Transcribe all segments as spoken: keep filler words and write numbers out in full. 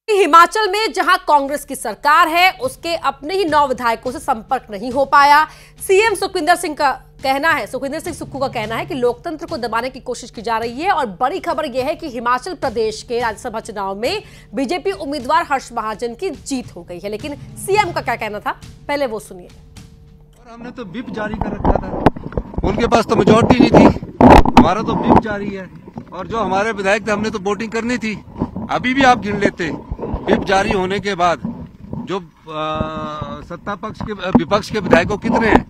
हिमाचल में जहां कांग्रेस की सरकार है, उसके अपने ही नौ विधायकों से संपर्क नहीं हो पाया। सीएम सुखविंदर सिंह का कहना है सुखविंदर सिंह सुक्खू का कहना है कि लोकतंत्र को दबाने की कोशिश की जा रही है। और बड़ी खबर यह है कि हिमाचल प्रदेश के राज्यसभा चुनाव में बीजेपी उम्मीदवार हर्ष महाजन की जीत हो गई है। लेकिन सीएम का क्या कहना था, पहले वो सुनिए। और हमने तो विप जारी कर रखा था, उनके पास तो मेजोरिटी नहीं थी, हमारा तो विप जारी है। और जो हमारे विधायक थे, हमने तो वोटिंग करनी थी। अभी भी आप गिन लेते, विप जारी होने के बाद जो सत्ता पक्ष के विपक्ष के विधायकों कितने हैं,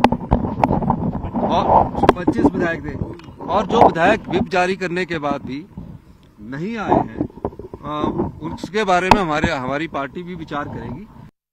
और पच्चीस विधायक थे। और जो विधायक विप जारी करने के बाद भी नहीं आए हैं, आ, उसके बारे में हमारे हमारी पार्टी भी विचार करेगी।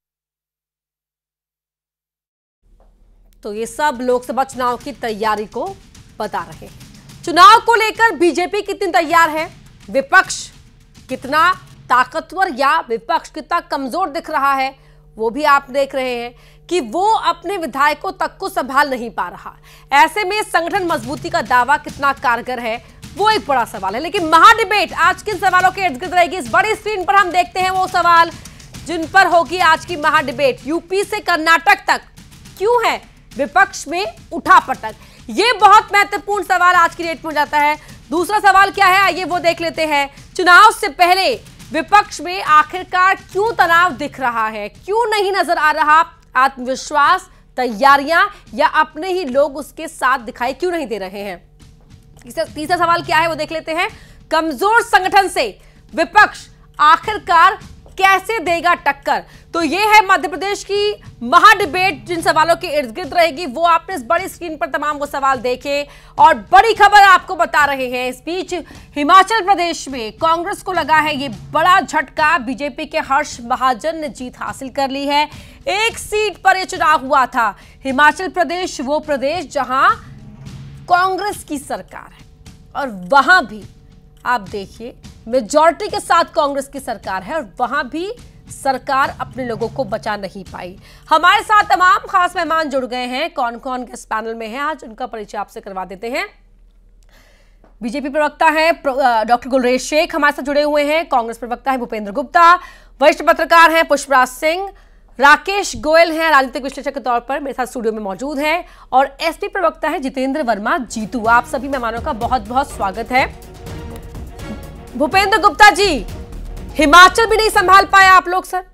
तो ये सब लोकसभा चुनाव की तैयारी को बता रहे हैं। चुनाव को लेकर बीजेपी कितनी तैयार है, विपक्ष कितना ताकतवर या विपक्ष कितना कमजोर दिख रहा है, वो भी आप देख रहे हैं कि वो अपने विधायकों तक को संभाल नहीं पा रहा। ऐसे में संगठन मजबूती का दावा कितना कारगर है, वो एक बड़ा सवाल है। लेकिन महाडिबेट आज किन सवालों के इर्द गिर्द रहेगी, इस बड़ी स्क्रीन पर हम देखते हैं वो सवाल जिन पर होगी आज की महाडिबेट। यूपी से कर्नाटक तक क्यों है विपक्ष में उठापटक, ये बहुत महत्वपूर्ण सवाल आज की डेट में हो जाता है। दूसरा सवाल क्या है, आइए वो देख लेते हैं। चुनाव से पहले विपक्ष में आखिरकार क्यों तनाव दिख रहा है, क्यों नहीं नजर आ रहा आत्मविश्वास, तैयारियां, या अपने ही लोग उसके साथ दिखाई क्यों नहीं दे रहे हैं। तीसरा सवाल क्या है वो देख लेते हैं। कमजोर संगठन से विपक्ष आखिरकार कैसे देगा टक्कर, तो ये है मध्य प्रदेश की महाडिबेट। जिन सवालों के इर्द गिर्द रहेगी वो आपने इस बड़ी स्क्रीन पर तमाम वो सवाल देखे और बड़ी खबर आपको बता रहे हैं। इस बीच हिमाचल प्रदेश में कांग्रेस को लगा है ये बड़ा झटका, बीजेपी के हर्ष महाजन ने जीत हासिल कर ली है। एक सीट पर यह चुनाव हुआ था। हिमाचल प्रदेश वो प्रदेश जहां कांग्रेस की सरकार है और वहां भी आप देखिए मेजॉरिटी के साथ कांग्रेस की सरकार है और वहां भी सरकार अपने लोगों को बचा नहीं पाई। हमारे साथ तमाम खास मेहमान जुड़ गए हैं। कौन कौन इस पैनल में हैं आज उनका परिचय आपसे करवा देते हैं। बीजेपी प्रवक्ता है डॉक्टर गुलरेज शेख हमारे साथ जुड़े हुए हैं। कांग्रेस प्रवक्ता है भूपेंद्र गुप्ता, वरिष्ठ पत्रकार हैं पुष्पराज सिंह, राकेश गोयल हैं राजनीतिक विश्लेषक के तौर पर मेरे साथ स्टूडियो में मौजूद हैं, और एसपी प्रवक्ता है जितेंद्र वर्मा जीतू। आप सभी मेहमानों का बहुत बहुत स्वागत है। भूपेंद्र गुप्ता जी, हिमाचल भी नहीं संभाल पाया आप लोग सर?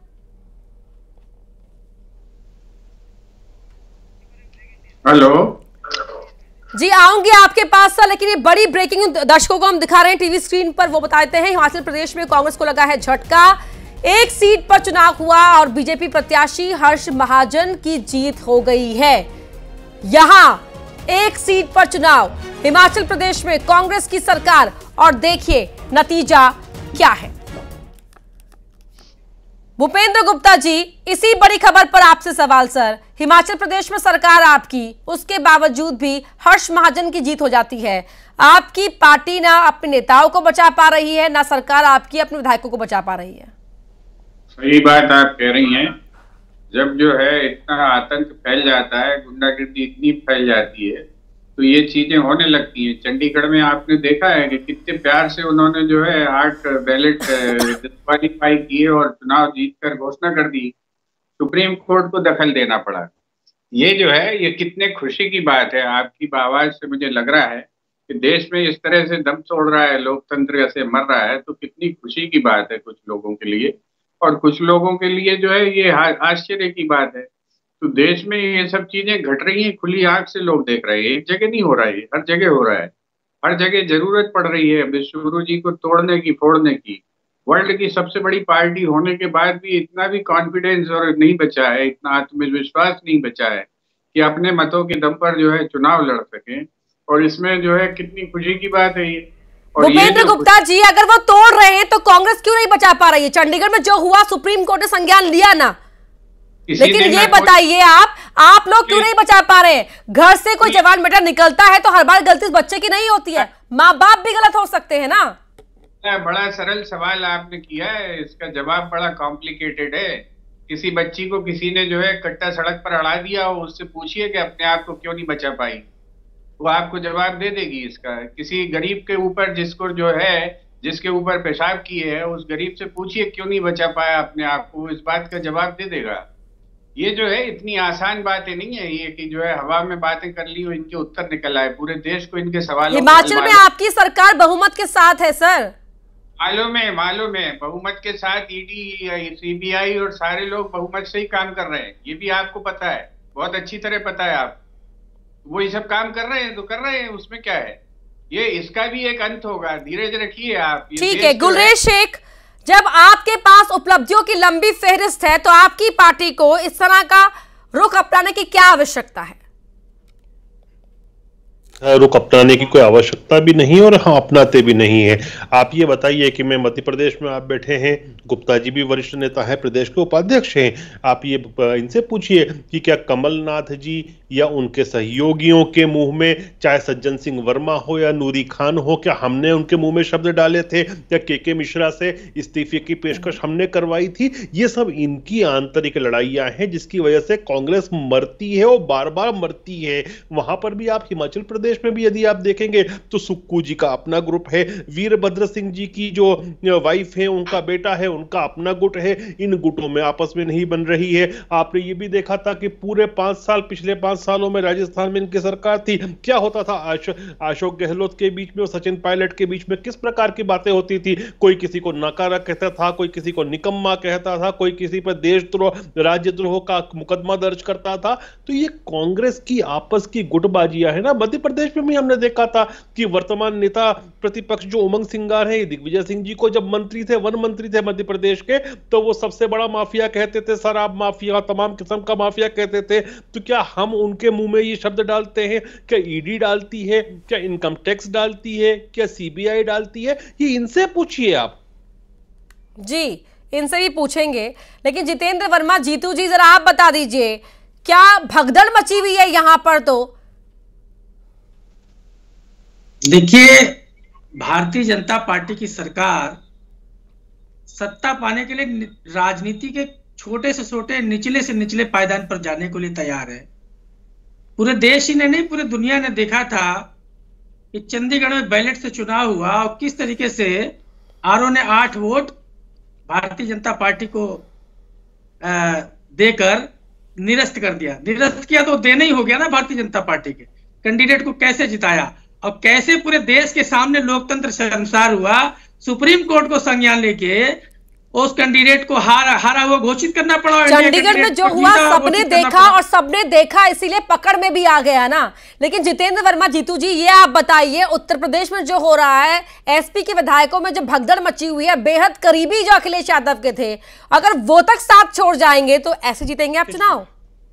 हेलो जी, आऊंगी आपके पास सर, लेकिन ये बड़ी ब्रेकिंग दर्शकों को हम दिखा रहे हैं टीवी स्क्रीन पर, वो बताते हैं। हिमाचल प्रदेश में कांग्रेस को लगा है झटका, एक सीट पर चुनाव हुआ और बीजेपी प्रत्याशी हर्ष महाजन की जीत हो गई है। यहां एक सीट पर चुनाव, हिमाचल प्रदेश में कांग्रेस की सरकार, और देखिए नतीजा क्या है। भूपेंद्र गुप्ता जी, इसी बड़ी खबर पर आपसे सवाल सर। हिमाचल प्रदेश में सरकार आपकी, उसके बावजूद भी हर्ष महाजन की जीत हो जाती है। आपकी पार्टी ना अपने नेताओं को बचा पा रही है, ना सरकार आपकी अपने विधायकों को बचा पा रही है। सही बात आप कह रही हैं। जब जो है इतना आतंक फैल जाता है, गुंडागर्दी इतनी फैल जाती है, तो ये चीजें होने लगती हैं। चंडीगढ़ में आपने देखा है कि कितने प्यार से उन्होंने जो है आठ बैलेट डिस्क्वालीफाई किए और चुनाव जीतकर घोषणा कर दी। सुप्रीम कोर्ट को दखल देना पड़ा। ये जो है ये कितने खुशी की बात है। आपकी आवाज से मुझे लग रहा है कि देश में इस तरह से दम तोड़ रहा है, लोकतंत्र ऐसे मर रहा है, तो कितनी खुशी की बात है कुछ लोगों के लिए, और कुछ लोगों के लिए जो है ये आश्चर्य की बात है। तो देश में ये सब चीजें घट रही हैं, खुली आंख से लोग देख रहे हैं। एक जगह नहीं हो रहा है, हर जगह हो रहा है। हर जगह जरूरत पड़ रही है विश्व गुरु जी को तोड़ने की, फोड़ने की। वर्ल्ड की सबसे बड़ी पार्टी होने के बाद भी इतना भी कॉन्फिडेंस और नहीं बचा है, इतना आत्मविश्वास नहीं बचा है कि अपने मतों के दम पर जो है चुनाव लड़ सके। और इसमें जो है कितनी खुशी की बात है ये। भूपेंद्र गुप्ता जी, अगर वो तोड़ रहे हैं तो कांग्रेस क्यों नहीं बचा पा रही है? चंडीगढ़ में जो हुआ, सुप्रीम कोर्ट ने संज्ञान लिया ना, लेकिन ये बताइए आप आप लोग क्यों नहीं बचा पा रहे हैं? घर से कोई जवान बेटा निकलता है तो हर बार गलती उस बच्चे की नहीं होती है, माँ बाप भी गलत हो सकते हैं ना। बड़ा सरल सवाल आपने किया है, इसका जवाब बड़ा कॉम्प्लिकेटेड है। किसी बच्ची को किसी ने जो है कट्टा सड़क पर अड़ा दिया हो, उससे पूछिए कि अपने आप को क्यों नहीं बचा पाई, वो आपको जवाब दे देगी इसका। किसी गरीब के ऊपर जिसको जो है जिसके ऊपर पेशाब किए है, उस गरीब से पूछिए क्यों नहीं बचा पाया अपने आप को, इस बात का जवाब दे देगा। ये जो है इतनी आसान बातें नहीं है ये कि जो है हवा में बातें कर ली और इनके उत्तर निकल आए। पूरे देश को इनके सवाल। हिमाचल में आपकी सरकार बहुमत के साथ है सर। मालूम है, मालूम है, बहुमत के साथ ईडी, सीबीआई और सारे लोग बहुमत से ही काम कर रहे हैं, ये भी आपको पता है, बहुत अच्छी तरह पता है आप। वो ये सब काम कर रहे हैं तो कर रहे हैं, उसमें क्या है। ये इसका भी एक अंत होगा, धीरज रखिए आप। ठीक है गुलरेज शेख, जब आपके पास उपलब्धियों की लंबी फेहरिस्त है तो आपकी पार्टी को इस तरह का रुख अपनाने की क्या आवश्यकता है? रुख अपनाने की कोई आवश्यकता भी नहीं और हाँ अपनाते भी नहीं है। आप ये बताइए कि मैं मध्य प्रदेश में आप बैठे हैं, गुप्ता जी भी वरिष्ठ नेता है, प्रदेश के उपाध्यक्ष हैं, आप ये इनसे पूछिए कि क्या कमलनाथ जी या उनके सहयोगियों के मुंह में, चाहे सज्जन सिंह वर्मा हो या नूरी खान हो, क्या हमने उनके मुंह में शब्द डाले थे या के के मिश्रा से इस्तीफे की पेशकश हमने करवाई थी? ये सब इनकी आंतरिक लड़ाइयां हैं जिसकी वजह से कांग्रेस मरती है और बार बार मरती है। वहां पर भी आप हिमाचल प्रदेश में भी यदि आप देखेंगे तो सुक्कू जी का अपना ग्रुप है, वीरभद्र सिंह जी की जो वाइफ है उनका बेटा है उनका अपना गुट है, इन गुटों में आपस में नहीं बन रही है। आपने ये भी देखा था कि पूरे पांच साल पिछले पांच सालों में राजस्थान में इनकी सरकार थी, क्या होता था आश, अशोक गहलोत के बीच में और सचिन पायलट के बीच में किस प्रकार की बातें होती थी। कोई किसी को नकारा कहता था, कोई किसी को निकम्मा कहता था, कोई किसी पर देशद्रोह राज्यद्रोह का मुकदमा दर्ज करता था। तो ये कांग्रेस की आपस की गुटबाजियां है ना। मध्य प्रदेश में भी हमने देखा था कि वर्तमान नेता प्रतिपक्ष जो उमंग सिंगार है, दिग्विजय सिंह जी को जब मंत्री थे, वन मंत्री थे मध्य प्रदेश के, तो वो सबसे बड़ा माफिया कहते थे, शराब माफिया, तमाम किस्म का माफिया कहते थे। तो क्या हम उनके मुंह में ये शब्द डालते हैं? क्या ईडी डालती है? क्या इनकम टैक्स डालती है? क्या सीबीआई डालती है? ये इनसे पूछिए आप। जी इनसे भी पूछेंगे, लेकिन जितेंद्र वर्मा, जीतू जी जरा आप बता दीजिए, क्या भगदड़ मची हुई है यहां पर? तो देखिए, भारतीय जनता पार्टी की सरकार सत्ता पाने के लिए राजनीति के छोटे से छोटे, निचले से निचले पायदान पर जाने के लिए तैयार है। पूरे देश ही ने नहीं, पूरे दुनिया ने देखा था कि चंडीगढ़ में बैलेट से चुनाव हुआ और किस तरीके से आरओ ने आठ वोट भारतीय जनता पार्टी को आ, देकर निरस्त कर दिया। निरस्त किया तो देना ही हो गया ना भारतीय जनता पार्टी के कैंडिडेट को। कैसे जिताया और कैसे पूरे देश के सामने लोकतंत्र शर्मसार हुआ। सुप्रीम कोर्ट को संज्ञान लेके उस कैंडिडेट को हारा हारा हुआ घोषित करना पड़ा। चंडीगढ़ में जो हुआ सबने देखा और सबने देखा, इसीलिए पकड़ में भी आ गया ना। लेकिन जितेंद्र वर्मा, जीतू जी, ये आप बताइए, उत्तर प्रदेश में जो हो रहा है, एसपी के विधायकों में जो भगदड़ मची हुई है, बेहद करीबी जो अखिलेश यादव के थे, अगर वो तक साथ छोड़ जाएंगे तो ऐसे जीतेंगे आप चुनाव?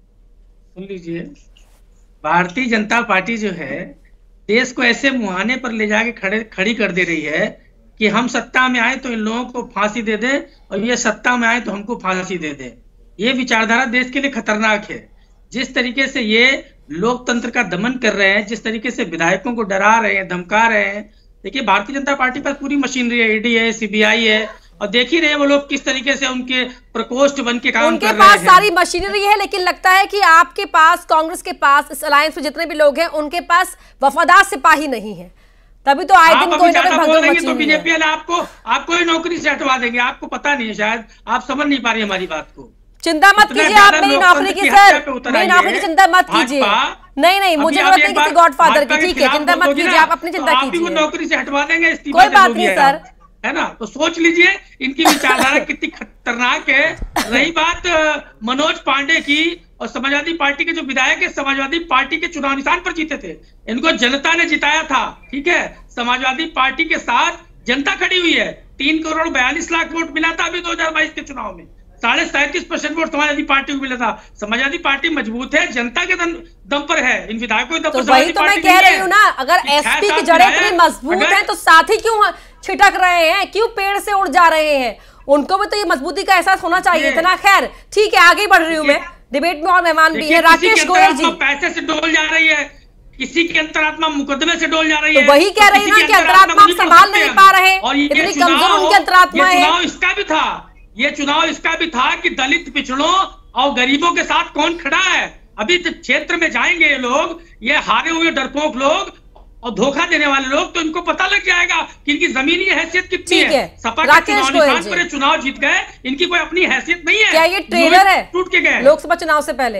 सुन लीजिए, भारतीय जनता पार्टी जो है देश को ऐसे मुहाने पर ले जाके खड़े खड़ी कर दे रही है कि हम सत्ता में आए तो इन लोगों को फांसी दे दे और ये सत्ता में आए तो हमको फांसी दे दे। ये विचारधारा देश के लिए खतरनाक है। जिस तरीके से ये लोकतंत्र का दमन कर रहे हैं, जिस तरीके से विधायकों को डरा रहे हैं, धमका रहे हैं। देखिए, भारतीय जनता पार्टी पर पूरी मशीनरी है, ईडी है, सीबीआई है, और देख ही रहे वो लोग किस तरीके से उनके प्रकोष्ठ बन के काम कर रहे हैं। उनके पास सारी मशीनरी है, लेकिन लगता है कि आपके पास, कांग्रेस के पास, इस अलायंस में जितने भी लोग हैं, उनके पास वफादार सिपाही नहीं है। तभी तो आए दिन कोई ना कोई भगदड़ मची हुई है। तो बीजेपी वाले आपको आपको ही नौकरी से हटवा देंगे। आपको पता नहीं है, शायद आप समझ नहीं पा रही हमारी बात को। चिंता मत कीजिए आप मेरी नौकरी की, सर मेरी नौकरी की चिंता मत कीजिए। नहीं नहीं, मुझे जरूरत नहीं किसी गॉडफादर की। ठीक है, चिंता मत कीजिए, आप अपनी चिंता कीजिए। नौकरी से हटवा देंगे, कोई बात नहीं सर, है ना। तो सोच लीजिए इनकी विचारधारा कितनी खतरनाक है। रही बात मनोज पांडे की, और समाजवादी पार्टी के जो विधायक है, समाजवादी पार्टी के चुनाव निशान पर जीते थे, इनको जनता ने जिताया था। ठीक है, समाजवादी पार्टी के साथ जनता खड़ी हुई है। तीन करोड़ बयालीस लाख वोट मिला था अभी दो हजार बाईस के चुनाव में। साढ़े सैंतीस परसेंट वोट समाजवादी पार्टी को मिला था। समाजवादी पार्टी मजबूत है, जनता के दम, दम पर है, इन विधायकों के दम पर। तो वही तो मैं कह रही हूँ ना, अगर एसपी की जड़ें इतनी मजबूत हैं तो साथी क्यों छिटक रहे हैं, क्यों पेड़ से उड़ जा रहे हैं? उनको भी तो ये मजबूती का एहसास होना चाहिए था ना। खैर ठीक है, आगे बढ़ रही हूँ मैं। डिबेट में और मेहमान भी है, राकेश गोयल जी। पैसे से डोल जा रही है, किसी की अंतरात्मा मुकदमे से डोल जा रही है। तो वही कह रही ना कि अंतरात्मा हम संभाल नहीं पा रहे, इतनी कमजोर उनकी अंतरात्मा है। चुनाव इसका भी था, ये चुनाव इसका भी था कि दलित, पिछड़ों और गरीबों के साथ कौन खड़ा है। अभी क्षेत्र में जाएंगे ये लोग, ये हारे हुए डरपोक लोग, और धोखा देने वाले लोग, तो इनको पता लग जाएगा कि इनकी जमीनी हैसियत कितनी ठीक है। है। सपा के राकेश चुनाव गोयल निशान जी। पर ये चुनाव जीत गए, इनकी कोई अपनी हैसियत नहीं है। क्या ये ट्रेलर है टूट के गए लोकसभा चुनाव से पहले?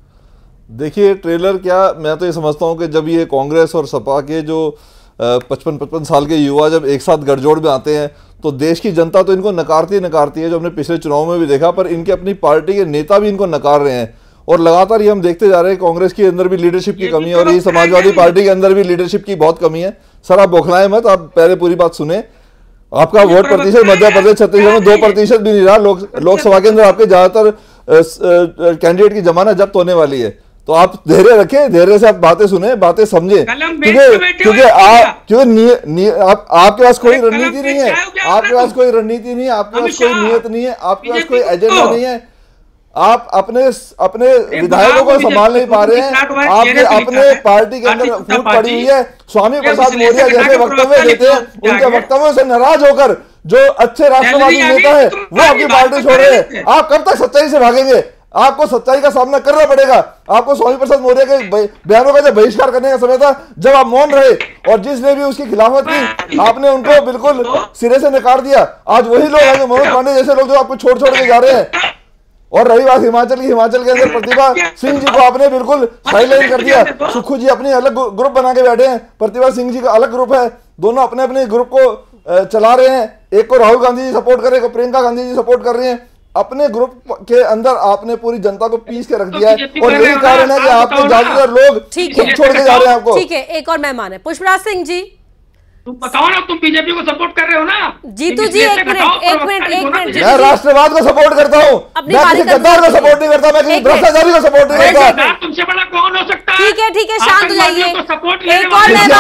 देखिए ट्रेलर क्या, मैं तो ये समझता हूँ कि जब ये कांग्रेस और सपा के जो पचपन पचपन साल के युवा जब एक साथ गठजोड़ में आते हैं तो देश की जनता तो इनको नकारती नकारती है, जो हमने पिछले चुनाव में भी देखा, पर इनके अपनी पार्टी के नेता भी इनको नकार रहे हैं। और लगातार ये हम देखते जा रहे हैं कांग्रेस के अंदर भी लीडरशिप की कमी है और ये समाजवादी पार्टी के अंदर भी लीडरशिप की बहुत कमी है। सर आप बौखलाएं मत, आप पहले पूरी बात सुने। आपका वोट प्रतिशत मध्य प्रदेश छत्तीसगढ़ में दो प्रतिशत भी नहीं रहा। लोक लोकसभा के अंदर आपके ज्यादातर कैंडिडेट की जमानत जब्त होने वाली है, तो आप धैर्य रखें, धैर्य से आप बातें सुने, बातें समझे, क्योंकि क्योंकि आप क्योंकि आप आपके पास कोई रणनीति नहीं है, आपके पास कोई रणनीति नहीं है, आपके पास कोई नियत नहीं है, आपके पास कोई एजेंडा नहीं है। आप अपने अपने विधायकों को संभाल नहीं पा रहे हैं। आपने अपने पार्टी के अंदर फूट पड़ी हुई है। स्वामी प्रसाद मौर्य जैसे वक्तव्य देते हैं, उनके वक्तव्यों से नाराज होकर जो अच्छे राष्ट्रवादी नेता है वो आपकी पार्टी छोड़ रहे हैं। आप कब तक सच्चाई से भागेंगे? आपको सच्चाई का सामना करना पड़ेगा। आपको स्वामी प्रसाद मौर्य के बयानों का जब बहिष्कार करने का समय था, जब आप मौन रहे और जिसने भी उसकी खिलाफत की आपने उनको बिल्कुल सिरे से नकार दिया। आज वही लोग हैं जो मनोज पांडे जैसे लोग जो आपको छोड़ छोड़ के जा रहे हैं। और रही बात हिमाचल की, हिमाचल के अंदर प्रतिभा सिंह जी को आपने बिल्कुल साइडलाइन कर दिया। सुक्खू जी अपनी अलग ग्रुप बना के बैठे हैं, प्रतिभा सिंह जी का अलग ग्रुप है। दोनों अपने अपने ग्रुप को चला रहे हैं। एक को राहुल गांधी जी सपोर्ट कर रहे हैं, एक को प्रियंका गांधी जी सपोर्ट कर रहे हैं। अपने ग्रुप के अंदर आपने पूरी जनता को पीस के रख दिया है और यही कारण है कि आपके ज्यादातर लोग छोड़ के जा रहे हैं आपको। ठीक है, एक और मेहमान है पुष्पराज सिंह जी। तुम बताओ ना, तुम बीजेपी को सपोर्ट कर रहे हो ना? जीतू जी एक मिनट एक मिनट एक मिनट मैं राष्ट्रवाद को सपोर्ट करता हूँ, मैं किसी गद्दार को सपोर्ट नहीं करता, मैं किसी भ्रष्टाचारी को सपोर्ट नहीं करता। तुमसे बड़ा कौन हो सकता है? ठीक है ठीक है, शांत हो जाइए। एक और मेहमान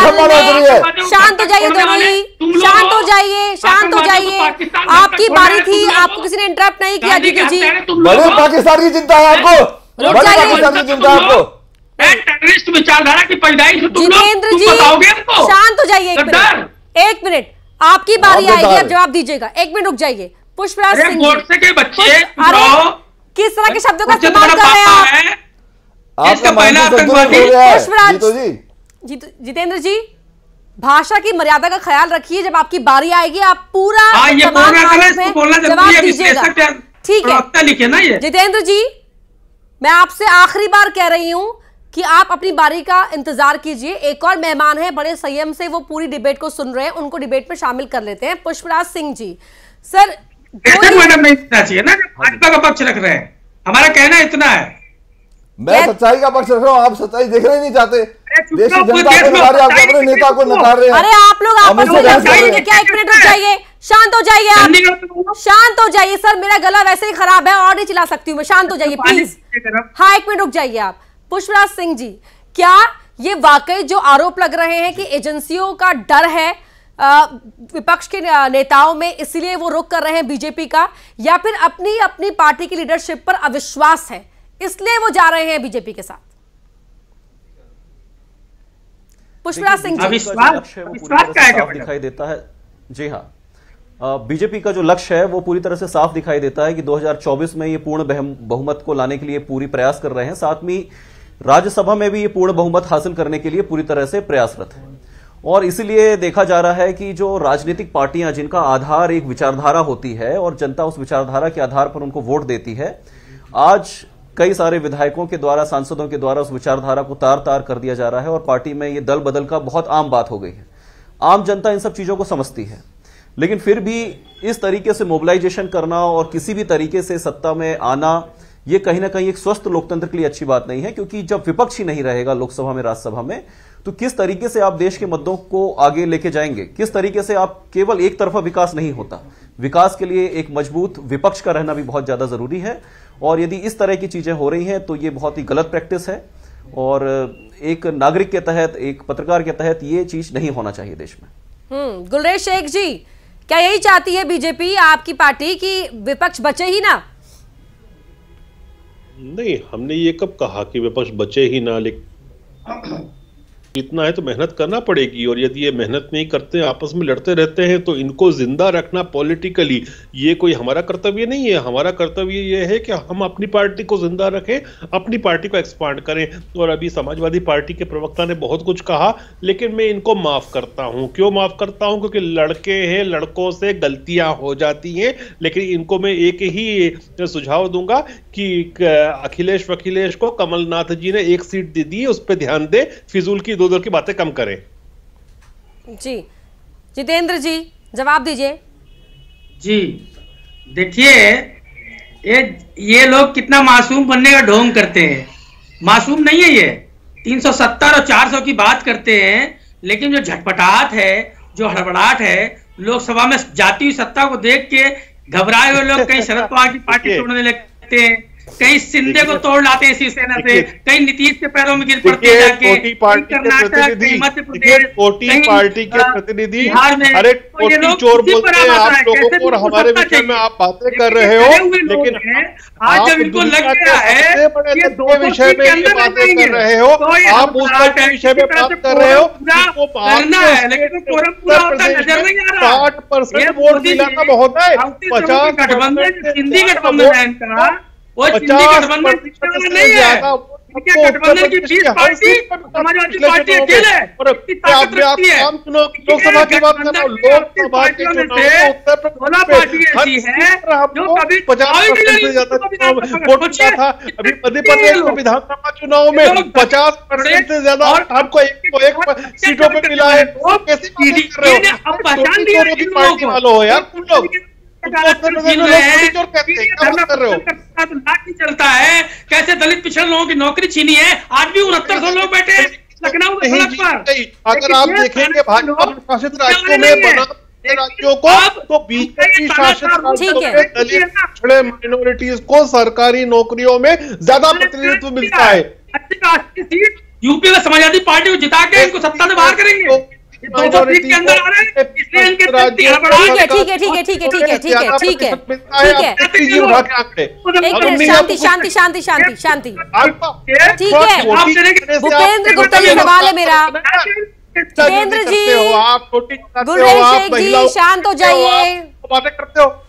है, शांत हो जाइए दोनों ही, शांत हो जाइए, शांत हो जाइए। आपकी बारी थी, आपको किसी ने इंटरप्ट नहीं किया। जीतू जी बड़े पाकिस्तान की चिंता है आपको, बड़े पाकिस्तान की चिंता है आपको। टेररिस्ट विचारधारा की पैदाइश तुम लोग, जितेंद्र तुम जी बताओगे हमको? शांत हो जाइए। एक मिनट एक मिनट आपकी बारी आप आएगी, अब जवाब दीजिएगा। एक मिनट रुक जाइए। पुष्पराज अरे सिंह गोडसे के बच्चे, अरे किस तरह के शब्दों का इस्तेमाल कर रहे हैं आप? इसका पहला आतंकवादी पुष्पराज जीतू जी, जीतू जितेंद्र जी भाषा की मर्यादा का ख्याल रखिए। जब आपकी बारी आएगी आप पूरा हाँ, ये तमाम बोलना मामलों इसको में बोलना जरूरी जवाब है, दीजिएगा। विश्लेषक या ठीक है प्रवक्ता लिखे ना ये। जितेंद्र जी मैं आपसे आखिरी बार कह रही हूं कि आप अपनी बारी का इंतजार कीजिए। एक और मेहमान है, बड़े संयम से वो पूरी डिबेट को सुन रहे हैं, उनको डिबेट में शामिल कर लेते हैं। पुष्पराज सिंह जी सर, मैडम नहीं इतना चाहिए ना, भाजपा का पक्ष रख रहे हैं। हमारा कहना इतना है, मैं सच्चाई का पक्ष रख रहा हूँ, आप सच्चाई देखना ही नहीं चाहते। देश की जनता को नकार रहे हैं, आप अपने नेता को नकार रहे हैं। अरे आप लोग आप क्या, एक मिनट रुक जाइए, शांत हो जाइए आप, शांत हो जाइए। सर मेरा गला वैसे ही खराब है और नहीं चिल्ला सकती हूँ मैं, शांत हो जाइए प्लीज। हाँ एक मिनट रुक जाइए आप। पुष्पराज सिंह जी, क्या ये वाकई जो आरोप लग रहे हैं कि एजेंसियों का डर है विपक्ष के नेताओं में, इसलिए वो रुख कर रहे हैं बीजेपी का, या फिर अपनी अपनी पार्टी की लीडरशिप पर अविश्वास है इसलिए वो जा रहे हैं बीजेपी के साथ? पुष्पराज सिंह जी, साफ दिखाई देता है। जी हाँ, बीजेपी का जो लक्ष्य है वो पूरी तरह से साफ दिखाई देता है कि दो हज़ार चौबीस में ये पूर्ण बहुमत को लाने के लिए पूरी प्रयास कर रहे हैं। साथ में राज्यसभा में भी ये पूर्ण बहुमत हासिल करने के लिए पूरी तरह से प्रयासरत है। और इसीलिए देखा जा रहा है कि जो राजनीतिक पार्टियां जिनका आधार एक विचारधारा होती है और जनता उस विचारधारा के आधार पर उनको वोट देती है, आज कई सारे विधायकों के द्वारा, सांसदों के द्वारा उस विचारधारा को तार तार कर दिया जा रहा है और पार्टी में ये दल बदल का बहुत आम बात हो गई है। आम जनता इन सब चीजों को समझती है, लेकिन फिर भी इस तरीके से मोबिलाइजेशन करना और किसी भी तरीके से सत्ता में आना, ये कहीं ना कहीं एक स्वस्थ लोकतंत्र के लिए अच्छी बात नहीं है। क्योंकि जब विपक्ष ही नहीं रहेगा लोकसभा में, राज्यसभा में, तो किस तरीके से आप देश के मुद्दों को आगे लेके जाएंगे? किस तरीके से आप, केवल एक तरफा विकास नहीं होता, विकास के लिए एक मजबूत विपक्ष का रहना भी बहुत ज्यादा जरूरी है। और यदि इस तरह की चीजें हो रही हैं तो ये बहुत ही गलत प्रैक्टिस है और एक नागरिक के तहत, एक पत्रकार के तहत ये चीज नहीं होना चाहिए देश में। हम्म गुलरेज शेख जी, क्या यही चाहती है बीजेपी, आपकी पार्टी, कि विपक्ष बचे ही ना? नहीं, हमने ये कब कहा कि विपक्ष बचे ही ना, लेकिन इतना है तो मेहनत करना पड़ेगी, और यदि ये मेहनत नहीं करते, आपस में लड़ते रहते हैं, तो इनको जिंदा रखना पॉलिटिकली ये कोई हमारा कर्तव्य नहीं है। हमारा कर्तव्य ये है कि हम अपनी पार्टी को जिंदा रखें, अपनी पार्टी को एक्सपांड करें। और अभी समाजवादी पार्टी के प्रवक्ता ने बहुत कुछ कहा, लेकिन मैं इनको माफ करता हूं। क्यों माफ करता हूं? क्योंकि लड़के हैं, लड़कों से गलतियां हो जाती हैं। लेकिन इनको मैं एक ही सुझाव दूंगा कि अखिलेश वखिलेश को कमलनाथ जी ने एक सीट दे दी, उस पर ध्यान दे, फिजूल की दो दो की बातें कम करें। जी जितेंद्र जी जवाब दीजिए। जी देखिए, ये ये लोग कितना मासूम बनने का ढोंग करते हैं। मासूम नहीं है ये, तीन सौ सत्तर और चार सौ की बात करते हैं, लेकिन जो झटपटाहट है, जो हड़बड़ाहट है, लोकसभा में जाती हुई सत्ता को देख के घबराए हुए लोग कहीं शरद पवार की पार्टी तोड़ने लगते हैं, कहीं शिंदे को तोड़ लाते हैं शिवसेना से, कहीं नीतीश के पैरों में गिर पड़ते हैं जाके, कोटी पार्टी के प्रतिनिधि, मध्य प्रदेश, कोटी पार्टी के प्रतिनिधि, बिहार में, अरे तो ये कोटी लोग चोर किसी बोलते पर हैं आवाज आप आए, लोगों कैसे को, और भी हमारे सत्ता विषय में चाहिए। आप बातें कर लेकिन रहे ये हो, डरे हुए लोग लेकिन हैं, आज जब इनको लग गया है ये दो सौ विषय में ये बातें कर रहे हो, आप उस विषय में बात कर रहे हो, करना है, लेकिन कोरम पूरा होता नजर नहीं आ रहा। साठ परसेंट वोट मिला था महोदय, पचास गठबंधन, हिंदी गठबंधन है इनका, वो हिंदी गठबंधन नहीं है, गठबंधन की बीस पार्टी समाजवादी पार्टी अकेले ताकत रखती है। लोकसभा की बात कर रहा हूँ, लोकसभा के चुनाव सोलह पार्टी ऐसी है जो कभी पचास परसेंट से ज्यादा वोट मिला था। अभी मध्य प्रदेश में विधानसभा चुनाव में पचास परसेंट से ज्यादा हमको एक एक सीटों पे मिला है। कैसी बात कर रहे हो? पहचान दिया पार्टी वालों हो यार तुम लोग, चलता है कैसे दलित पिछड़े लोगों की नौकरी छीनी है, आज भी उनहत्तर सौ लोग बैठे लखनऊ में सड़क पर। अगर आप देखेंगे भाजपा शासित राज्यों में बना राज्यों को, तो बीजेपी शासित राज्यों में दलित पिछड़े माइनॉरिटीज को सरकारी नौकरियों में ज्यादा प्रतिनिधित्व मिलता है। यूपी में समाजवादी पार्टी को जिता के इनको सत्ता से बाहर करेंगे, दो सौ सीट के अंदर आ रहे हैं, इसलिए इनके ठीक है ठीक है ठीक है ठीक है ठीक है ठीक है ठीक है ठीक है एक मिनट, शांति शांति शांति शांति शांति ठीक है। भूपेंद्र गुप्ता जी सवाल है मेरा, भूपेंद्र जी, गुरवेश शेख जी शांत हो जाइए। बातें करते हो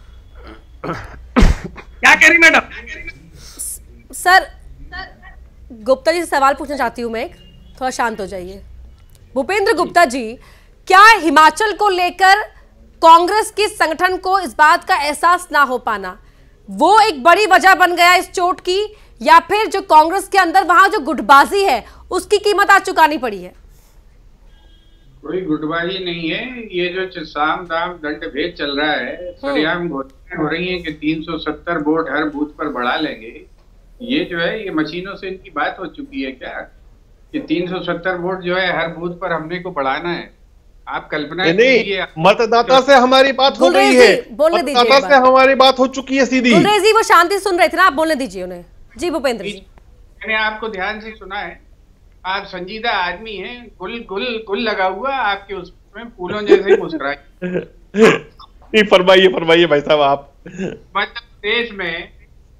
क्या कह रही मैडम? सर गुप्ता जी से सवाल पूछना चाहती हूँ मैं, एक थोड़ा शांत हो जाइए। भूपेंद्र गुप्ता जी, क्या हिमाचल को लेकर कांग्रेस के संगठन को इस बात का एहसास ना हो पाना वो एक बड़ी वजह बन गया इस चोट की, या फिर जो कांग्रेस के अंदर वहां जो गुटबाजी है उसकी कीमत आज चुकानी पड़ी है? कोई गुटबाजी नहीं है, ये जो साम दाम दंड भेद चल रहा है, सरेआम घोषणाएं हो रही हैं कि तीन सौ सत्तर वोट हर बूथ पर बढ़ा लेंगे। ये जो है ये मशीनों से इनकी बात हो चुकी है क्या कि तीन सौ सत्तर वोट जो है हर बूथ पर हमने को बढ़ाना है? आप कल्पना कीजिए, मतदाता से हमारी बात हो गई है, मतदाता से हमारी बात हो चुकी है सीधी। गुलरेज जी वो शांति सुन रहे थे ना, आप बोलने दीजिए उन्हें। जी भूपेंद्र जी, मैंने आपको ध्यान से सुना है, आप संजीदा आदमी हैं, गुल गुल गुल लगा हुआ आपके उसमें फूलों जैसे मुस्कुराए। फरमाइए फरमाइए भाई साहब। आप मध्य प्रदेश में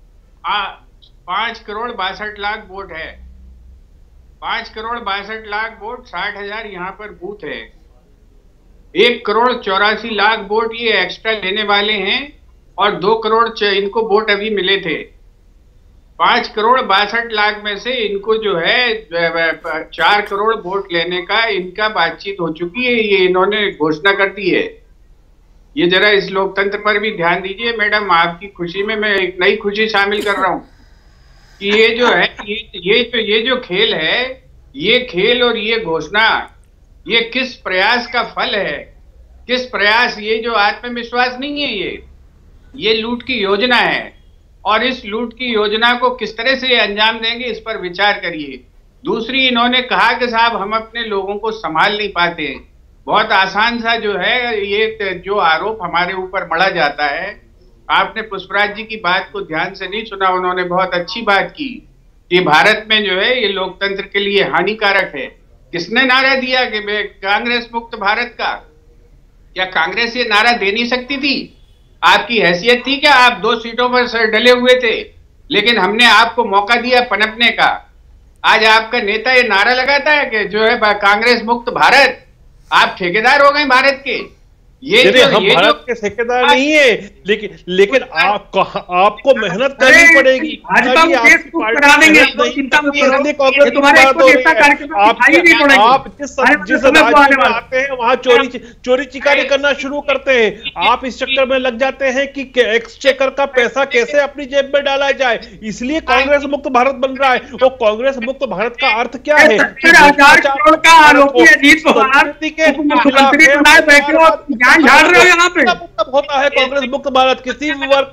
पांच करोड़ बासठ लाख वोट है, पांच करोड़ बासठ लाख वोट, साठ हजार यहाँ पर बूथ है, एक करोड़ चौरासी लाख वोट ये एक्स्ट्रा लेने वाले हैं और दो करोड़ इनको वोट अभी मिले थे। पांच करोड़ बासठ लाख में से इनको जो है चार करोड़ वोट लेने का इनका बातचीत हो चुकी है, ये इन्होंने घोषणा कर दी है। ये जरा इस लोकतंत्र पर भी ध्यान दीजिए मैडम, आपकी खुशी में मैं एक नई खुशी शामिल कर रहा हूँ कि ये जो है ये ये जो ये जो खेल है, ये खेल और ये घोषणा, ये किस प्रयास का फल है, किस प्रयास, ये जो आत्मविश्वास नहीं है, ये ये लूट की योजना है और इस लूट की योजना को किस तरह से अंजाम देंगे इस पर विचार करिए। दूसरी, इन्होंने कहा कि साहब हम अपने लोगों को संभाल नहीं पाते। बहुत आसान सा जो है ये जो आरोप हमारे ऊपर मढ़ा जाता है। आपने पुष्पराज जी की बात को ध्यान से नहीं सुना, उन्होंने बहुत अच्छी बात की कि भारत में जो है ये लोकतंत्र के लिए हानिकारक है। किसने नारा दिया कि कांग्रेस मुक्त भारत का? क्या कांग्रेस ये नारा दे नहीं सकती थी? आपकी हैसियत थी क्या? आप दो सीटों पर सर डले हुए थे, लेकिन हमने आपको मौका दिया पनपने का। आज आपका नेता ये नारा लगाता है कि जो है कांग्रेस मुक्त भारत, आप ठेकेदार हो गए भारत के। ये जो, हम ये भारत के ठेकेदार नहीं है, लेकिन लेकिन आप आपको मेहनत करनी पड़ेगी। भाजपा को देश को करा देंगे, चिंता मत करो। तुम्हारे एक नेता कार्यक्रम दिखाई नहीं पड़ेगी। आप जिस जिस राज्य में आते हैं वहां चोरी चोरी चिकारी करना शुरू करते हैं। आप इस चक्कर में लग जाते हैं कि एक्सचेकर का पैसा कैसे अपनी जेब में डाला जाए, इसलिए कांग्रेस मुक्त भारत बन रहा है। वो कांग्रेस मुक्त भारत का अर्थ क्या है? हजार करोड़ का आरोपी अजीत पवार मुख्यमंत्री बनाए बैठे हो, झाड़ रहे हो यहाँ पे। मतलब होता है कांग्रेस मुक्त भारत किसी वर्ग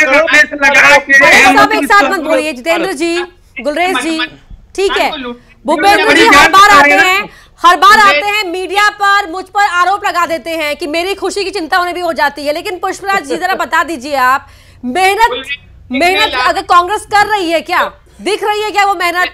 सब एक साथ मत बोलिए। जितेंद्र जी, गुलरेज जी, ठीक है। भूपेंद्र जी हर बार आते हैं हर बार आते हैं मीडिया पर मुझ पर आरोप लगा देते हैं कि मेरी खुशी की चिंता उन्हें भी हो जाती है। लेकिन पुष्पराज जी जरा बता दीजिए, आप मेहनत मेहनत अगर कांग्रेस कर रही है, क्या दिख रही है क्या वो मेहनत?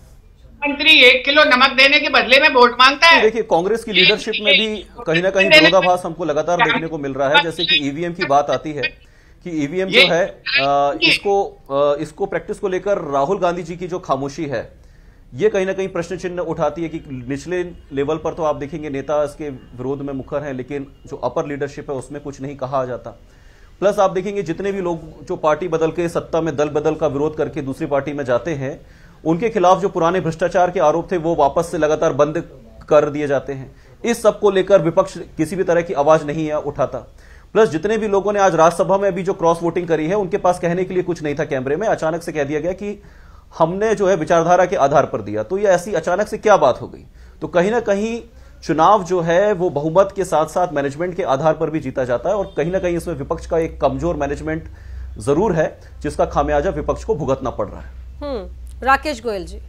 मंत्री एक किलो नमक देने के बदले में वोट मांगता है। देखिए, कांग्रेस की लीडरशिप में भी कहीं ना कहीं विरोधाभास हमको लगातार देखने को मिल रहा है। जैसे कि ईवीएम की बात आती है कि ईवीएम जो है आ, इसको आ, इसको प्रैक्टिस को लेकर राहुल गांधी जी की जो खामोशी है, ये कहीं ना कहीं प्रश्न चिन्ह उठाती है कि निचले लेवल पर तो आप देखेंगे नेता इसके विरोध में मुखर हैं, लेकिन जो अपर लीडरशिप है उसमें कुछ नहीं कहा जाता। प्लस आप देखेंगे जितने भी लोग जो पार्टी बदल के सत्ता में दल बदल का विरोध करके दूसरी पार्टी में जाते हैं, उनके खिलाफ जो पुराने भ्रष्टाचार के आरोप थे वो वापस से लगातार बंद कर दिए जाते हैं। इस सब को लेकर विपक्ष किसी भी तरह की आवाज नहीं है उठाता। प्लस जितने भी लोगों ने आज राज्यसभा में अभी जो क्रॉस वोटिंग करी है, उनके पास कहने के लिए कुछ नहीं था कैमरे में। अचानक से कह दिया गया कि हमने जो है विचारधारा के आधार पर दिया। तो ये ऐसी अचानक से क्या बात हो गई? तो कहीं ना कहीं चुनाव जो है वो बहुमत के साथ साथ मैनेजमेंट के आधार पर भी जीता जाता है, और कहीं ना कहीं इसमें विपक्ष का एक कमजोर मैनेजमेंट जरूर है, जिसका खामियाजा विपक्ष को भुगतना पड़ रहा है। राकेश गोयल जी,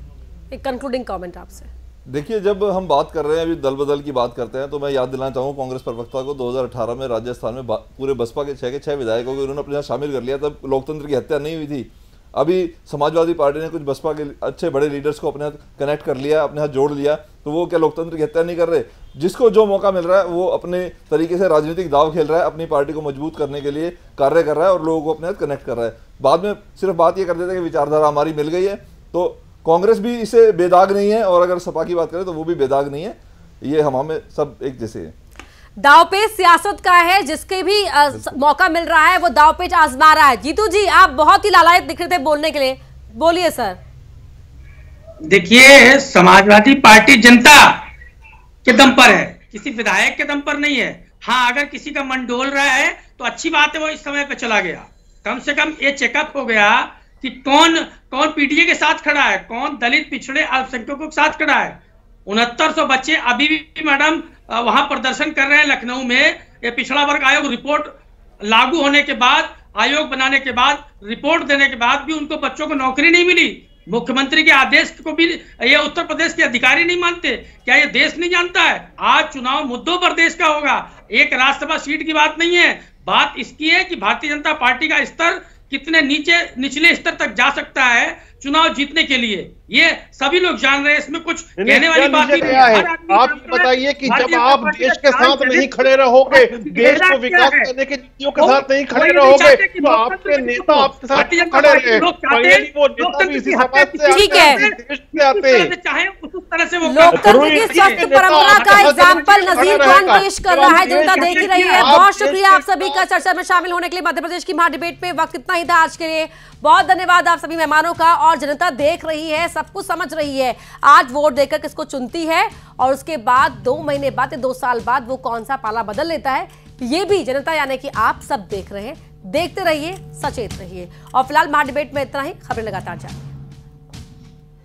एक कंक्लूडिंग कमेंट आपसे। देखिए, जब हम बात कर रहे हैं अभी दल बदल की बात करते हैं, तो मैं याद दिलाना चाहूँगा कांग्रेस प्रवक्ता को दो हज़ार अठारह में राजस्थान में पूरे बसपा के छह के छह विधायकों को उन्होंने अपने साथ शामिल कर लिया। तब लोकतंत्र की हत्या नहीं हुई थी। अभी समाजवादी पार्टी ने कुछ बसपा के अच्छे बड़े लीडर्स को अपने साथ कनेक्ट कर लिया, अपने साथ जोड़ लिया, तो वो क्या लोकतंत्र की हत्या नहीं कर रहे? जिसको जो मौका मिल रहा है वो अपने तरीके से राजनीतिक दाव खेल रहा है, अपनी पार्टी को मजबूत करने के लिए कार्य कर रहा है और लोगों को अपने साथ कनेक्ट कर रहा है। बाद में सिर्फ बात ये कर देते हैं कि विचारधारा हमारी मिल गई है, तो कांग्रेस भी इसे बेदाग नहीं है, और अगर सपा की बात करें तो वो भी बेदाग नहीं है। ये हम हमें सब एक जैसे है। दावपेच सियासत का है, जिसके भी आ, मौका मिल रहा है वो दावपेच आजमा रहा है। जीतू जी, आप बहुत ही लालायत दिख रहे थे बोलने के लिए, बोलिए सर। देखिए, समाजवादी पार्टी जनता के दम पर है, किसी विधायक के दम पर नहीं है। हाँ, अगर किसी का मन डोल रहा है तो अच्छी बात है, वो इस समय पे चला गया। कम से कम ये चेकअप हो गया कि कौन कौन पीडीए के साथ खड़ा है, कौन दलित पिछड़े अल्पसंख्यकों के साथ खड़ा है। उनहत्तर सौ बच्चे अभी भी मैडम वहां प्रदर्शन कर रहे हैं लखनऊ में। ये पिछड़ा वर्ग आयोग रिपोर्ट लागू होने के बाद, आयोग बनाने के बाद, रिपोर्ट देने के बाद भी उनको बच्चों को नौकरी नहीं मिली। मुख्यमंत्री के आदेश को भी ये उत्तर प्रदेश के अधिकारी नहीं मानते। क्या ये देश नहीं जानता है? आज चुनाव मुद्दों पर देश का होगा, एक राज्यसभा सीट की बात नहीं है। बात इसकी है कि भारतीय जनता पार्टी का स्तर कितने नीचे निचले स्तर तक जा सकता है चुनाव जीतने के लिए, ये सभी लोग जान रहे हैं। इसमें कुछ कहने वाली बात नहीं है। आप बताइए कि जब आप देश के साथ नहीं खड़े रहोगे, देश को विकास करने की नीतियों के साथ नहीं खड़े रहोगे, तो आपके नेता आपके साथ खड़े रहे। वो नेता भी इसी समाज से ठीक है, चाहे उस तरह से वो लोकतंत्र की स्वस्थ परंपरा का एग्जाम्पल नजीर खान पेश कर रहा है, जनता देख ही रही है। बहुत शुक्रिया आप सभी का चर्चा में शामिल होने के लिए। मध्य प्रदेश की महा डिबेट में वक्त इतना ही था आज के लिए। बहुत धन्यवाद आप सभी मेहमानों का। और जनता देख रही है, सब कुछ समझ रही है, आज वोट देकर किसको चुनती है, और उसके बाद दो महीने बाद या दो साल बाद वो कौन सा पाला बदल लेता है, ये भी जनता यानी कि आप सब देख रहे हैं। देखते रहिए, सचेत रहिए। और फिलहाल महा डिबेट में इतना ही। खबरें लगातार जारी।